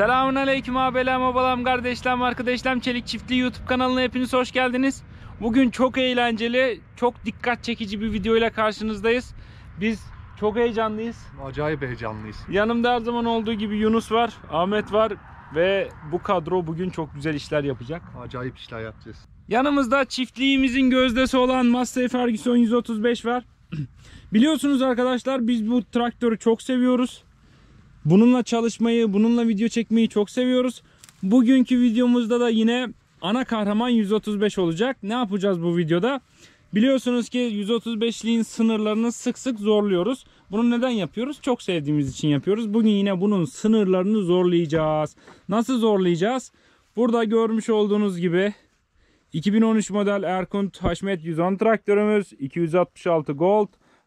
Selamünaleyküm abilerim, abalarım, kardeşlerim, arkadaşlarım. Çelik Çiftliği YouTube kanalına hepiniz hoş geldiniz. Bugün çok eğlenceli, çok dikkat çekici bir video ile karşınızdayız. Biz çok heyecanlıyız. Acayip heyecanlıyız. Yanımda her zaman olduğu gibi Yunus var, Ahmet var ve bu kadro bugün çok güzel işler yapacak. Acayip işler yapacağız. Yanımızda çiftliğimizin gözdesi olan Massey Ferguson 135 var. Biliyorsunuz arkadaşlar, biz bu traktörü çok seviyoruz. Bununla çalışmayı, bununla video çekmeyi çok seviyoruz. Bugünkü videomuzda da yine ana kahraman 135 olacak. Ne yapacağız bu videoda? Biliyorsunuz ki 135'liğin sınırlarını sık sık zorluyoruz. Bunu neden yapıyoruz? Çok sevdiğimiz için yapıyoruz. Bugün yine bunun sınırlarını zorlayacağız. Nasıl zorlayacağız? Burada görmüş olduğunuz gibi 2013 model Erkunt Haşmet 110 traktörümüz, 266 Gold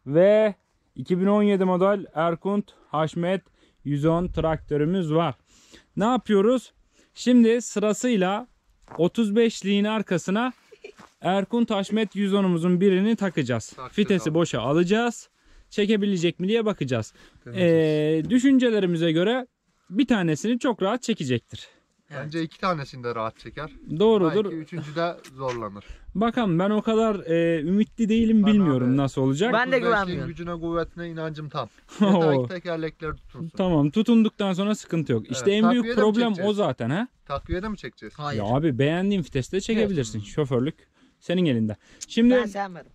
ve 2017 model Erkunt Haşmet 110 traktörümüz var. Ne yapıyoruz? Şimdi sırasıyla 35'liğin arkasına Erkunt Haşmet 110'umuzun birini takacağız. Vitesi boşa alacağız. Çekebilecek mi diye bakacağız. Düşüncelerimize göre bir tanesini çok rahat çekecektir. Bence iki tanesini de rahat çeker. Doğrudur. Belki üçüncü de zorlanır. Bakalım, ben o kadar ümitli değilim, bilmiyorum nasıl olacak. Ben de güvenmiyorum. Gücüne, kuvvetine inancım tam. Yeter ki tekerlekleri tutunsun. Tamam, tutunduktan sonra sıkıntı yok. İşte Evet, en büyük takviye de mi problem o çekeceğiz? zaten ha. Takviyede mi çekeceğiz? Hayır. Ya abi, beğendiğin viteste çekebilirsin. Şoförlük senin elinde. Şimdi Ben sevmedim.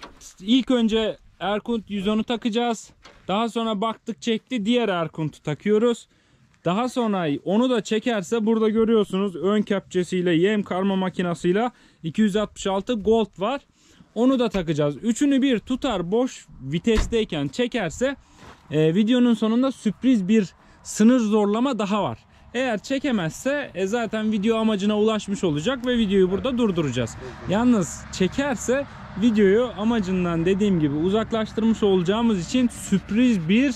ilk önce Erkunt 110'u takacağız. Daha sonra baktık çekti, diğer Erkunt'u takıyoruz. Daha sonra onu da çekerse burada görüyorsunuz ön kepçesiyle, yem karma makinasıyla 266 Gold var. Onu da takacağız. Üçünü bir tutar, boş vitesteyken çekerse videonun sonunda sürpriz bir sınır zorlama daha var. Eğer çekemezse zaten video amacına ulaşmış olacak ve videoyu burada durduracağız. Yalnız çekerse videoyu amacından, dediğim gibi, uzaklaştırmış olacağımız için sürpriz bir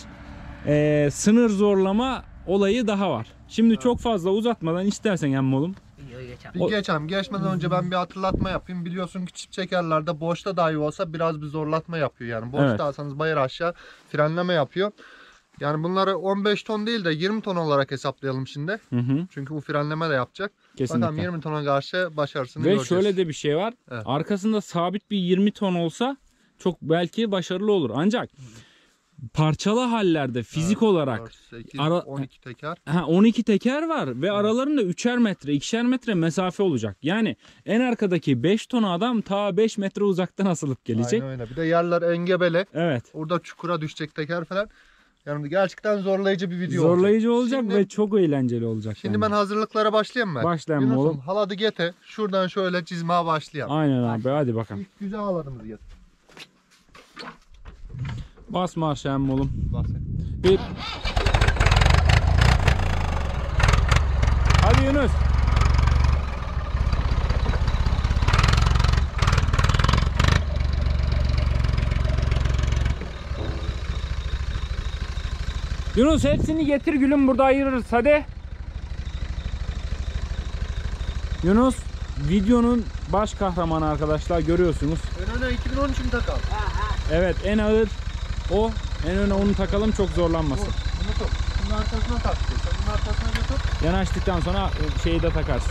sınır zorlama olayı daha var. Şimdi çok fazla uzatmadan istersen emmi oğlum. Geçmeden önce ben bir hatırlatma yapayım. Biliyorsun ki çift çekerlerde boşta dahi olsa biraz bir zorlatma yapıyor. Yani boşta Evet. alsanız bayır aşağı frenleme yapıyor. Yani bunları 15 ton değil de 20 ton olarak hesaplayalım şimdi. Hı. Çünkü bu frenleme de yapacak. Kesinlikle. Bakalım 20 tona karşı başarısını Ve göreceğiz. şöyle de bir şey var. Evet. Arkasında sabit bir 20 ton olsa çok belki başarılı olur. Ancak parçalı hallerde fizik olarak 4, 8, ara- 12 teker. 12 teker var ve aralarında 3'er metre, 2'şer metre mesafe olacak. Yani en arkadaki 5 ton adam ta 5 metre uzaktan asılıp gelecek. Aynen öyle. Bir de yerler engebeli. Evet. Orada çukura düşecek teker falan. Yani gerçekten zorlayıcı bir video Zorlayıcı olacak Şimdi- ve çok eğlenceli olacak. Şimdi bence. ben hazırlıklara başlayayım mı? Başlayalım Yunus'um, oğlum. haladı getir. Şuradan şöyle çizmeye başlayalım. Aynen abi, hadi bakalım. İlk güzel haladımızı getir. Bas marşa emmi oğlum. Bahset. Bir. Hadi Yunus. Yunus, hepsini getir gülüm, burada ayırırız hadi. Yunus videonun baş kahramanı arkadaşlar, görüyorsunuz. Ön öne 2013'üm takalım. Evet, en ağır o. En öne onu takalım, çok zorlanmasın. Bunu tut. Bunun arkasına tak. Sen bunun arkasına götür. Yanaştıktan sonra şeyi de takarsın.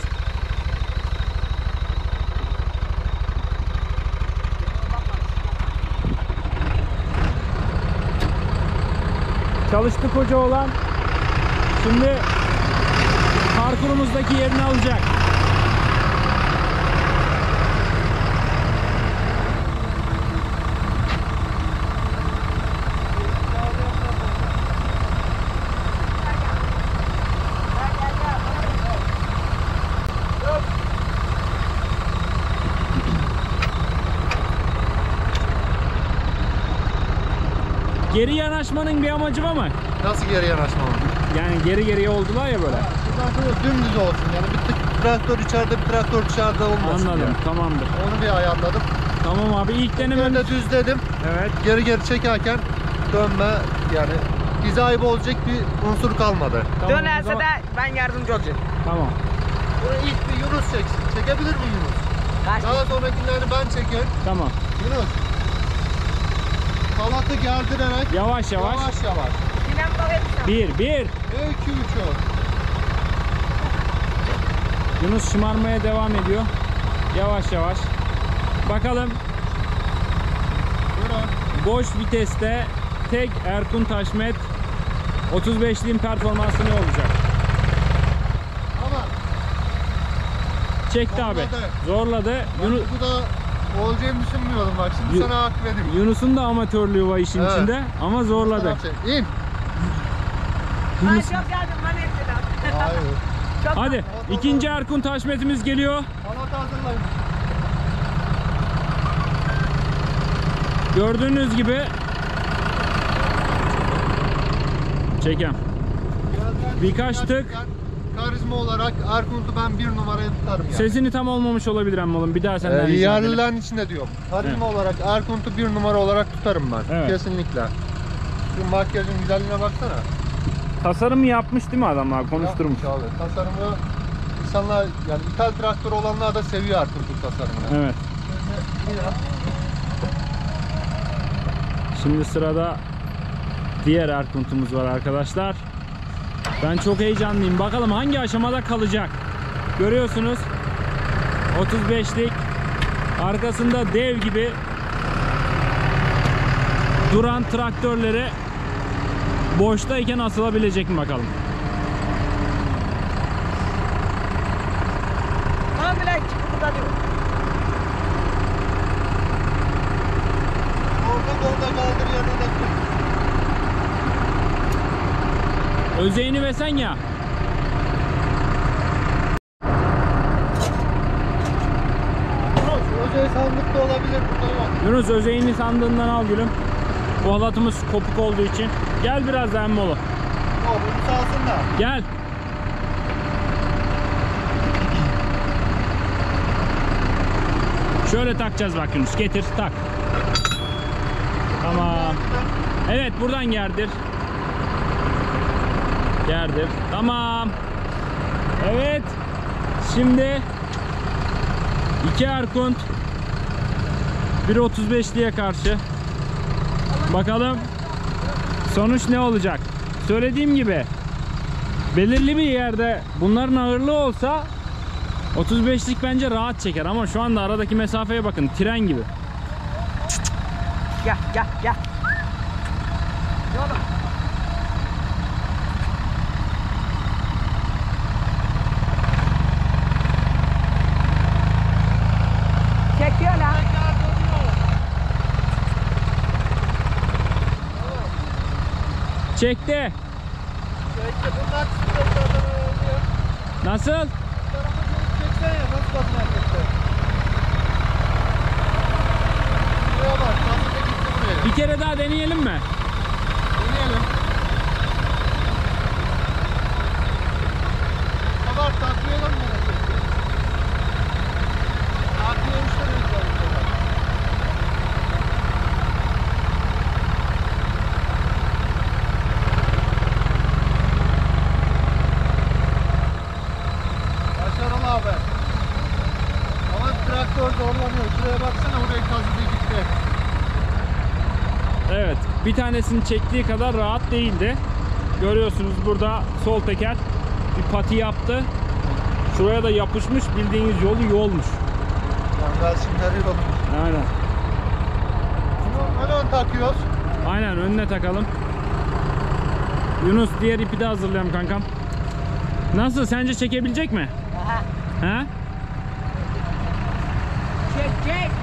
Çalıştık hoca olan. Şimdi parkurumuzdaki yerini alacak. Geri yanaşmanın bir amacı var mı? Nasıl geri yanaşmam? Yani geri geriye oldular ya böyle. Buradan şöyle dümdüz olsun. Yani bir traktör içeride, bir traktör dışarıda olmasın. Anladım, Yani. tamamdır. Onu bir ayarladım. Tamam abi, ilk Ben denemem. de düzledim. Evet. Geri çekerken dönme, yani hizayı bozacak bir unsur kalmadı. Tamam, o Dönerse zaman- de ben yardımcı olacağım. Tamam. Bunu ilk bir Yunus çeksin. Çekebilir mi Yunus? Kaç? Daha sonrakilerini ben çekeyim. Tamam. Yunus. Halatı gerdirerek Yavaş yavaş. yavaş. Sinem bakayım sen. 1 1 2 3 ol. Yunus şımarmaya devam ediyor. Yavaş yavaş. Bakalım Buyurun. boş viteste tek Erkun Taşmet 35'liğin performansı ne olacak? Ama Çekti abi. Zorladı. ben bu da olacağını düşünmüyordum bak. Şimdi sana hak vereyim. Yunus'un da amatörlüğü var işin Evet. içinde ama zorladı. İn. Ben çok geldim ben hepsine. Hayır. Çok Hadi ikinci Erkun Taşmet'imiz geliyor. Halat hazırlayın. Gördüğünüz gibi çekem. Birkaç tık. Karizma olarak Erkunt'u ben 1 numaraya tutarım yani. Sesini tam olmamış olabilir ama oğlum. Bir daha senden rica edelim. Yerlilerin içinde diyorum. Karizma olarak Erkunt'u 1 numara olarak tutarım ben. Evet. Kesinlikle. Şu makyajın güzelliğine baksana. Tasarım yapmış değil mi adamlar? Konuşturmuş. Yapmış abi. Tasarımı insanlar yani ithal traktör olanlar da seviyor Erkunt'un tasarımını. Evet. Şimdi sırada diğer Erkunt'umuz var arkadaşlar. Ben çok heyecanlıyım. Bakalım hangi aşamada kalacak. Görüyorsunuz 35'lik arkasında dev gibi duran traktörleri boştayken asılabilecek mi bakalım. Tamam bile kıpırdanıyor. Orada kaldır yanına da koy. Özeyini ve sen ya. Özel sandıkta olabilir burada yok. Yunus özeyini sandığından al gülüm. Bu halatımız kopuk olduğu için. Gel biraz daha emmolu. Yok bunu salsın da. Gel. Şöyle takacağız bak Yunus. Getir tak. Tamam. Evet buradan gerdir. Gerdir. Tamam. Evet. Şimdi 2 Erkunt 1.35'liye karşı. Bakalım sonuç ne olacak? Söylediğim gibi belirli bir yerde bunların ağırlığı olsa 35'lik bence rahat çeker ama şu anda aradaki mesafeye bakın, tren gibi. Gel gel gel. Yola. Çekiyor lan. Çekti. Nasıl? Bir kere daha deneyelim mi? Deneyelim. Kabar taklayalım mı? Taklayalmışlar özellikle. Başarılı abi. Ama traktör zorlanıyor. Şuraya baksana, orayı kazıdı gitti. Evet, bir tanesini çektiği kadar rahat değildi. Görüyorsunuz burada sol teker bir pati yaptı. Şuraya da yapışmış, bildiğiniz yolu yolmuş. Mangal şimdileri yolmuş. Aynen. Bunu ön takıyoruz. Aynen önüne takalım. Yunus diğer ipi de hazırlayalım kankam. Nasıl, sence çekebilecek mi? Aha. He? Çek çek.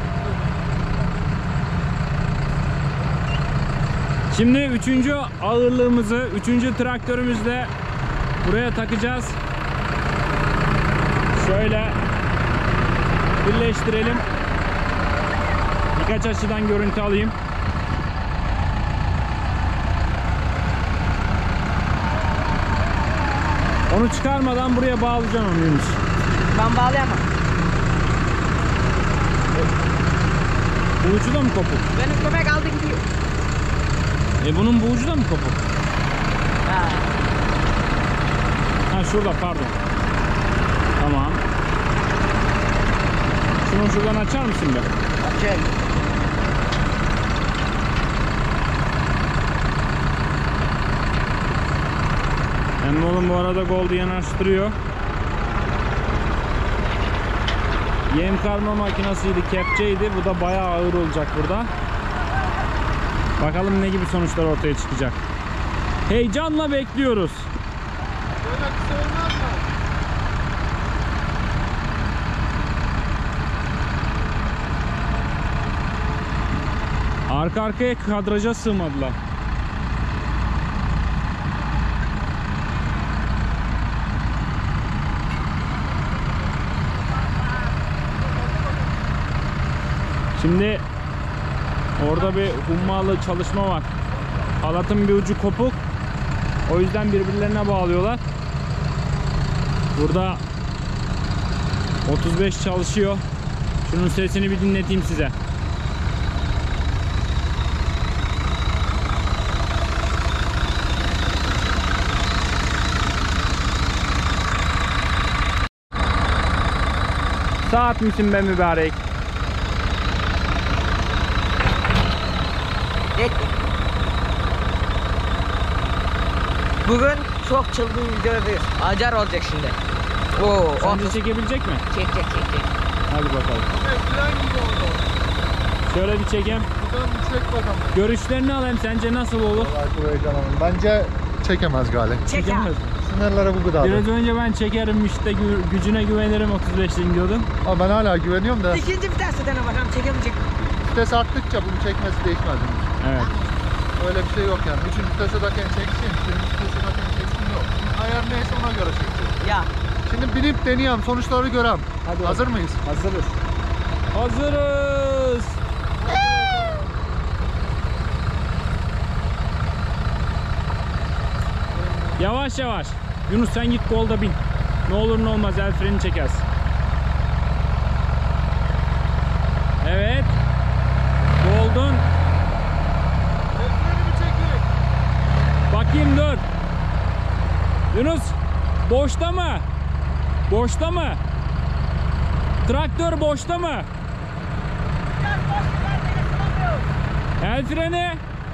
Şimdi üçüncü ağırlığımızı, üçüncü traktörümüzle buraya takacağız. Şöyle birleştirelim. Birkaç açıdan görüntü alayım. Onu çıkarmadan buraya bağlayacağım onu Yunus. Ben bağlayamam. Bu ucu da mı kopuk? Benim köpek aldı gidiyor. Bunun bu ucu da mı kopuk? Ha. Ha şurada, pardon. Tamam. Şunu şuradan açar mısın be? Çek. Oğlum bu arada Gold'u yanaştırıyor. Yem karma makinasıydı, kepçeydi. Bu da bayağı ağır olacak burada. Bakalım ne gibi sonuçlar ortaya çıkacak. Heyecanla bekliyoruz. Böyle kısa olmaz mı? Arka arkaya kadraja sığmadılar. Şimdi orada bir hummalı çalışma var. Halatın bir ucu kopuk. O yüzden birbirlerine bağlıyorlar. Burada 35 çalışıyor. Şunun sesini bir dinleteyim size. Saat misin be mübarek? Bugün çok çılgın videodayız. Acar olacak şimdi. Oo, Sence çekebilecek mi? çekecek. Hadi bakalım. Ekran gibi oldu. Şöyle bir çekeyim. Buradan bir çek bakalım. Görüşlerini alayım. Sence nasıl olur? Bence çekemez galiba. Çek ya. Çekemez mi? Sınırları bu kadar. Biraz önce ben çekerim işte gücüne güvenirim 35'in diyordum. Ama ben hala güveniyorum da İkinci viteste dene bakalım çekebilecek. vites arttıkça bunu çekmesi değişmez. Evet. Öyle bir şey yok yani. Üçüncü vitese taken çeksin, birinci vitese taken çeksin yok. Ayar neyse ona göre çekeceğiz. Ya. Şimdi binip deneyeyim, sonuçları görem. Hadi Hazır mıyız? Hazırız. Hazırız. Yavaş yavaş. Yunus sen git golda bin. Ne olur ne olmaz el freni çekersin. Evet. Gold'un. Elfreni mi çekeyim? Bakayım dur. Yunus boşta mı? Boşta mı? Traktör boşta mı? El freni.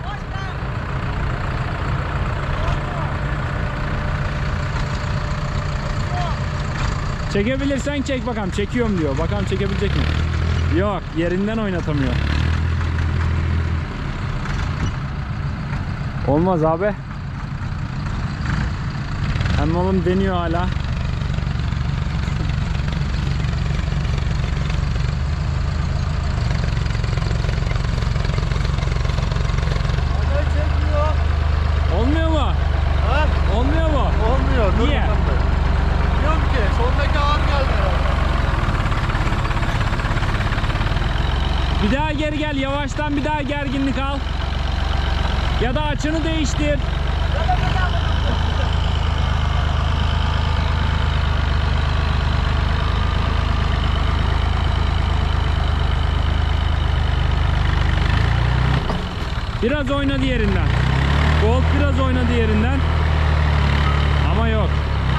Çekebilirsen çek bakalım. Çekiyorum diyor. Bakalım çekebilecek mi? Yok, yerinden oynatamıyor. Olmaz abi. Hem oğlum deniyor hala. Hala çekmiyor. Olmuyor mu? Ha? Olmuyor mu? Olmuyor. Dur Niye? bakalım be. Bilmiyorum ki. Sondaki ağır geldi herhalde. Bir daha geri gel. Yavaştan bir daha gerginlik al. Ya da açını değiştir. Biraz oynadı yerinden. Gold biraz oynadı yerinden. Ama yok.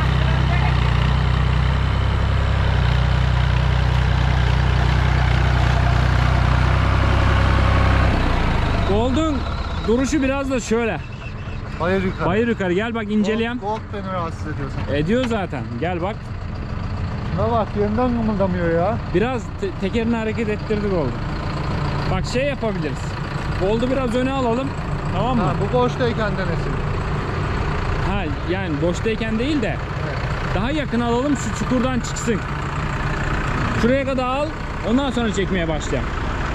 Gold'un duruşu biraz da şöyle. Bayır yukarı. Bayır yukarı. Gel bak inceleyem. Gold beni rahatsız ediyorsun. Ediyor zaten. Gel bak. Şuna bak, yerinden kımıldamıyor ya. Biraz tekerini hareket ettirdi Gold'u. Bak şey yapabiliriz. Gold'u biraz öne alalım. Tamam mı? Ha, bu boştayken denesin. Ha yani boştayken değil de Evet. daha yakın alalım, şu çukurdan çıksın. Şuraya kadar al, ondan sonra çekmeye başlayalım.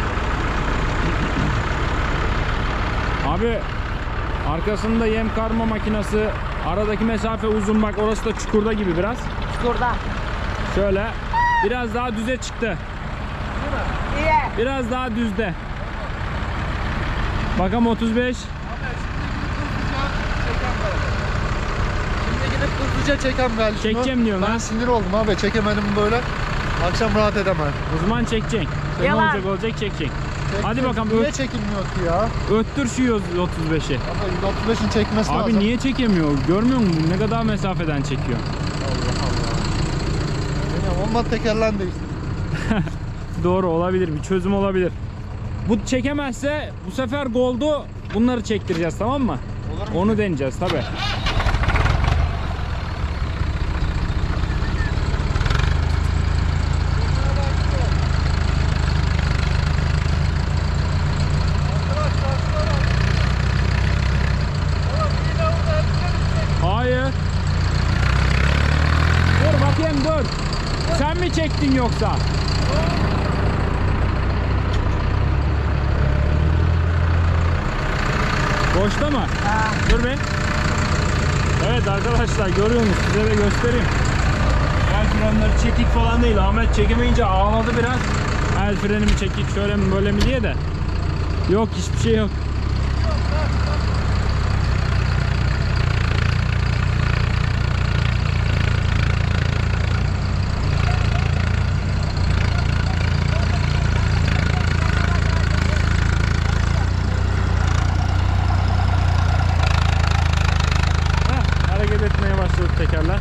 Abi arkasında yem karma makinesi, aradaki mesafe uzun, bak orası da çukurda gibi biraz. Çukurda. Şöyle biraz daha düze çıktı. İyi. Biraz daha düzde. Bakalım 35. Şimdi gidip hızlıca çekem galiba. şunu. Çekeceğim diyorum Ben ha. sinir oldum abi, çekemedim böyle. Akşam rahat edemem. Uzman çekecek. Sen Yalan. olacak olacak çekecek. Hadi bakalım Niye çekilmiyor ki ya? öttür şu 135'i. Ama 135'in çekmesi lazım. Abi niye çekemiyor? Görmüyor musun? Ne kadar mesafeden çekiyor. Allah Allah. Bilmiyorum, olmadı tekerlen değiştir. Doğru, olabilir. Bir çözüm olabilir. Bu çekemezse bu sefer Gold'u bunları çektireceğiz, tamam mı? Olur mu? Onu deneyeceğiz tabi. Adem dur. Sen mi çektin yoksa? Boşta mı? Ha. Dur be. Evet arkadaşlar görüyorsunuz, size de göstereyim. El frenleri çekik falan değil. Ahmet çekemeyince ağladı biraz. El freni mi çekik, şöyle mi böyle mi diye de. Yok, hiçbir şey yok. Hareket etmeye başladı tekerler.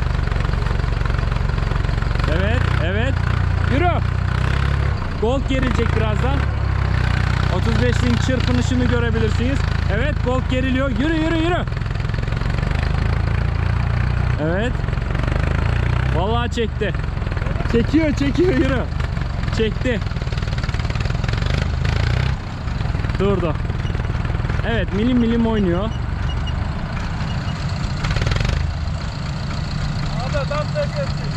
Evet, evet. Yürü. Gold gerilecek birazdan. 35'liğin çırpınışını görebilirsiniz. Evet, gold geriliyor. Yürü, yürü, yürü. Evet. Vallahi çekti. Çekiyor, çekiyor, yürü. Çekti. Durdu. Evet, milim milim oynuyor. Abi ben pes ettim.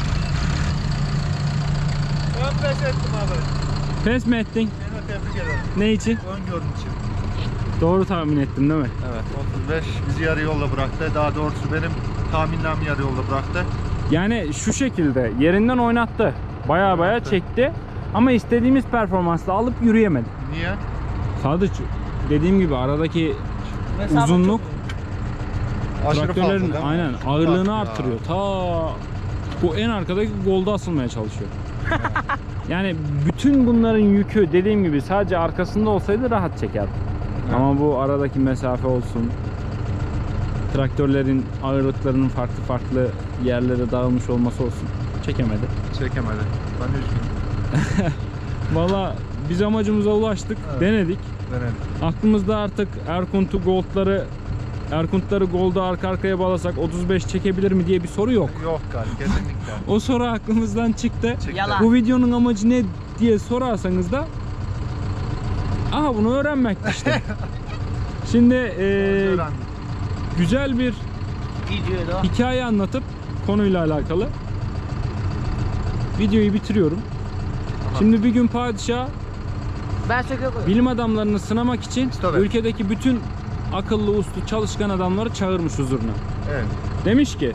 Ben pes ettim abi. Pes mi ettin? Seni tebrik ederim. Ne için? Öngörün için. Doğru tahmin ettim değil mi? Evet 35 bizi yarı yolda bıraktı. Daha doğrusu benim tahminlerim yarı yolda bıraktı. Yani şu şekilde yerinden oynattı. Baya baya Oynattı. çekti. Ama istediğimiz performansla alıp yürüyemedi. Niye? Sadece dediğim gibi aradaki Mesafe uzunluk Aşırı fazla traktörlerin değil mi? aynen ağırlığını Bak ya. artırıyor. Ta bu en arkadaki golda asılmaya çalışıyor. Yani bütün bunların yükü dediğim gibi sadece arkasında olsaydı rahat çekerdi. Evet. Ama bu aradaki mesafe olsun, traktörlerin ağırlıklarının farklı farklı yerlere dağılmış olması olsun, çekemedi. Çekemedi. Ben üzgünüm. Valla biz amacımıza ulaştık, Evet. denedik. Denedim. Aklımızda artık Erkunt'ları Gold'a arka arkaya bağlasak 35 çekebilir mi diye bir soru yok. Yok galiba kesinlikle. O soru aklımızdan çıktı. Çıktı. Yalan. Bu videonun amacı ne diye sorarsanız da aha bunu öğrenmek işte. Şimdi Öğrendim. güzel bir Videoda. hikaye anlatıp konuyla alakalı videoyu bitiriyorum. Tamam. Şimdi bir gün padişah Ben söküyor koyuyorum. bilim adamlarını sınamak için Tabii. ülkedeki bütün akıllı, uslu, çalışkan adamları çağırmış huzuruna. Evet. Demiş ki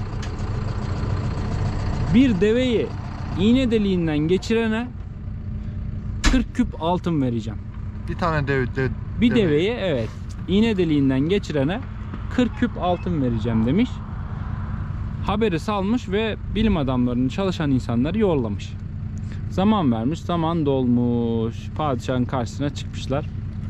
bir deveyi iğne deliğinden geçirene 40 küp altın vereceğim. Bir tane Bir deveyi evet iğne deliğinden geçirene 40 küp altın vereceğim demiş. Haberi salmış ve bilim adamlarının çalışan insanları yollamış. Zaman vermiş, zaman dolmuş. Padişahın karşısına çıkmışlar.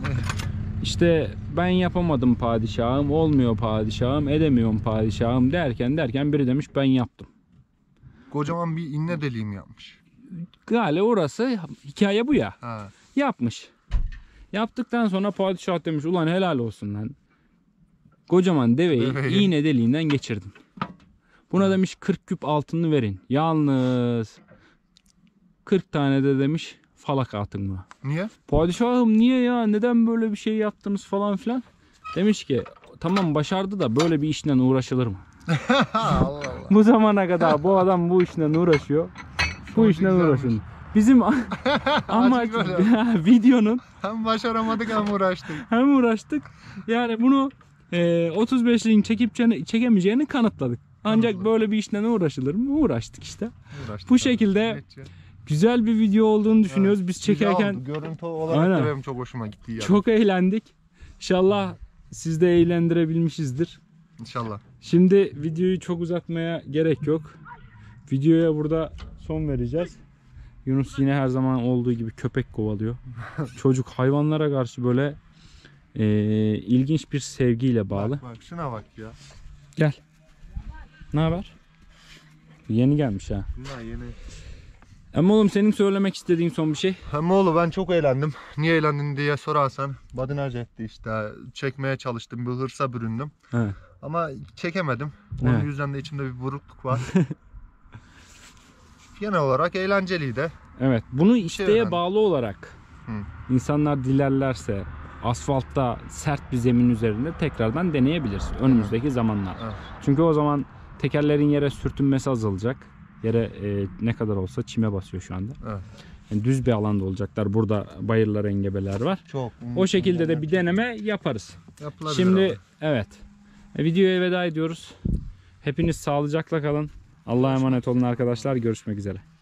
İşte ben yapamadım padişahım, olmuyor padişahım, edemiyorum padişahım derken biri demiş ben yaptım. Kocaman bir inne deliğim yapmış. Galiba orası hikaye bu ya. Ha. Yapmış. Yaptıktan sonra padişah demiş ulan helal olsun lan. Kocaman deveyi iğne deliğinden geçirdim. Buna demiş 40 küp altını verin. Yalnız 40 tane de demiş falak atın buna. Niye? Padişahım niye ya, neden böyle bir şey yaptınız falan filan. Demiş ki tamam başardı da böyle bir işle uğraşılır mı? Allah Allah. Bu zamana kadar bu adam bu işle uğraşıyor. Bu Çok işle güzelmiş. uğraşın. Bizim amaç böyle. videonun Hem başaramadık hem uğraştık. hem uğraştık. Yani bunu 35'liğin çekip çekemeyeceğini kanıtladık. Ancak Kanıtladık. böyle bir işle uğraşılır mı? Uğraştık işte. Uğraştık Bu abi. şekilde Evet ya. güzel bir video olduğunu düşünüyoruz. Biz Güzel çekerken oldu. Görüntü olarak Aynen. da benim çok hoşuma gitti yani. çok eğlendik. İnşallah siz de eğlendirebilmişizdir. İnşallah. Şimdi videoyu çok uzatmaya gerek yok. Videoya burada son vereceğiz. Yunus yine her zaman olduğu gibi köpek kovalıyor. Çocuk hayvanlara karşı böyle ilginç bir sevgiyle bağlı. Bak şuna bak ya. Gel. Ne haber? Yeni gelmiş ha. Bunlar yeni. Ama oğlum senin söylemek istediğin son bir şey. Hem oğlu ben çok eğlendim. Niye eğlendin diye sorarsan badinaj etti işte. Çekmeye çalıştım. Bir hırsa büründüm. He. Ama çekemedim. Onun Evet. yüzden de içimde bir burukluk var. Genel olarak eğlenceliydi. Evet. Bunu şey isteğe öğrendim. bağlı olarak insanlar dilerlerse asfaltta sert bir zemin üzerinde tekrardan deneyebiliriz önümüzdeki zamanlar. Evet. Çünkü o zaman tekerlerin yere sürtünmesi azalacak. Yere ne kadar olsa çime basıyor şu anda. Evet. Yani düz bir alanda olacaklar. Burada bayırlar, engebeler var. Çok. O şekilde de bir deneme yaparız. Yapılabilir Şimdi abi. evet. Videoya veda ediyoruz. Hepiniz sağlıcakla kalın. Allah'a emanet olun arkadaşlar. Görüşmek üzere.